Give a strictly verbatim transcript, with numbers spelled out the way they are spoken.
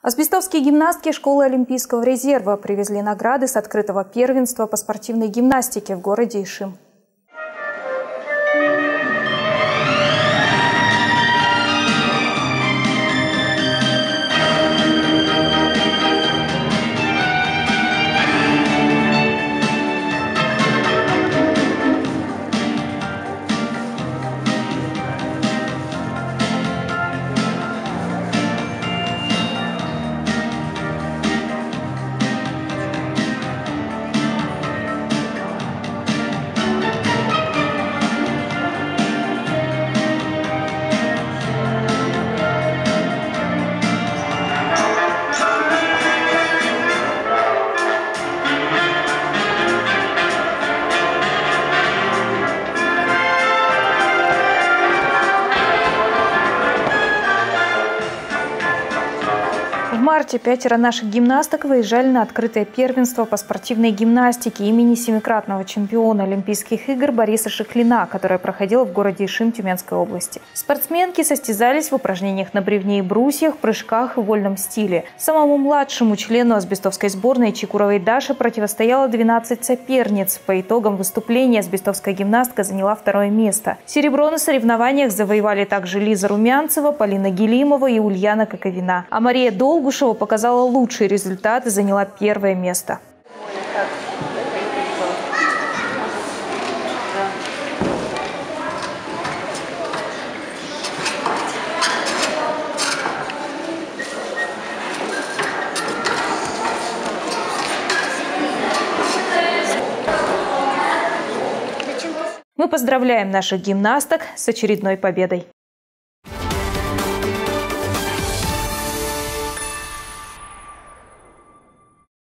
Асбестовские гимнастки школы Олимпийского резерва привезли награды с открытого первенства по спортивной гимнастике в городе Ишим. В марте пятеро наших гимнасток выезжали на открытое первенство по спортивной гимнастике имени семикратного чемпиона Олимпийских игр Бориса Шихлина, которое проходило в городе Ишим Тюменской области. Спортсменки состязались в упражнениях на бревне и брусьях, прыжках и вольном стиле. Самому младшему члену асбестовской сборной Чекуровой Даше противостояло двенадцать соперниц. По итогам выступления асбестовская гимнастка заняла второе место. Серебро на соревнованиях завоевали также Лиза Румянцева, Полина Гелимова и Ульяна Коковина. А Мария Долгушева показала лучший результат и заняла первое место. Мы поздравляем наших гимнасток с очередной победой.